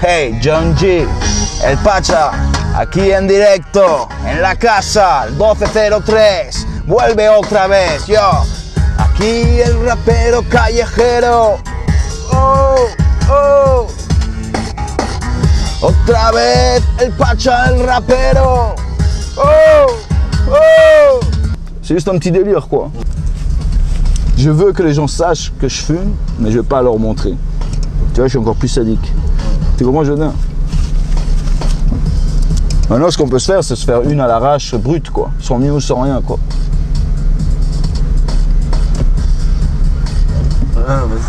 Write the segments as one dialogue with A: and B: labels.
A: Hey, John G, el Pacha, aquí en directo, en la casa, el 1203, vuelve otra vez, yo. Aquí el rapero callejero. Oh, oh. Otra vez el Pacha, el rapero. Oh, oh. C'est juste un petit délire, quoi. Je veux que les gens sachent que je fume, mais je vais pas leur montrer. Tu vois, je suis encore plus sadique. Tu comprends, Jodin? Maintenant, ce qu'on peut se faire, c'est se faire une à l'arrache brute, quoi. Sans mieux ou sans rien, quoi.
B: Ah, vas-y.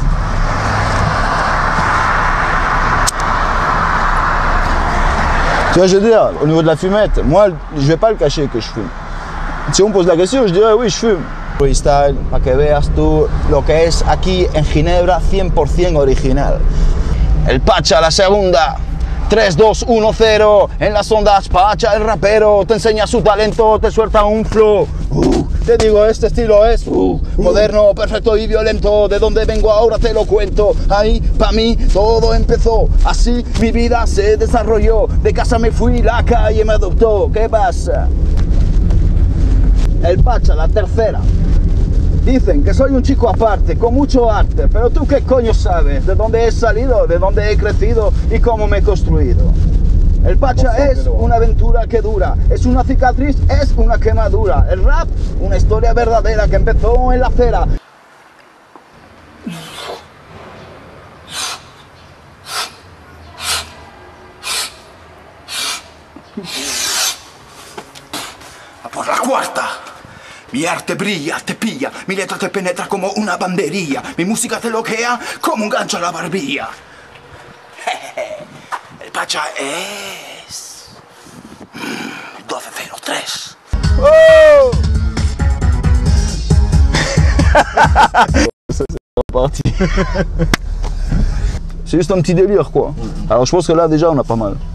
A: Tu vois, je veux dire, au niveau de la fumette, moi, je vais pas le cacher que je fume. Si on me pose la question, je dirais oui, je fume. Freestyle, para que veas tú lo que es aquí en Ginebra, 100% original. El Pacha, la segunda. 3, 2, 1, 0. En las ondas, Pacha, el rapero. Te enseña su talento, te suelta un flow. Te digo, este estilo es moderno, perfecto y violento. De dónde vengo ahora te lo cuento. Ahí, pa' mí, todo empezó. Así mi vida se desarrolló. De casa me fui, la calle me adoptó. ¿Qué pasa? El Pacha, la tercera. Dicen que soy un chico aparte, con mucho arte, pero tú qué coño sabes de dónde he salido, de dónde he crecido y cómo me he construido. El Pacha es una aventura que dura, es una cicatriz, es una quemadura. El rap, una historia verdadera que empezó en la acera.
C: A por la cuarta. Mi arte brilla, te pilla, mi letra te penetra como una banderilla, mi música te bloquea como un gancho a la barbilla. El Pacha es 1203.
A: Oh Ça c'est reparti. C'est juste un petit délire, quoi. Alors je pense que là déjà on a pas mal.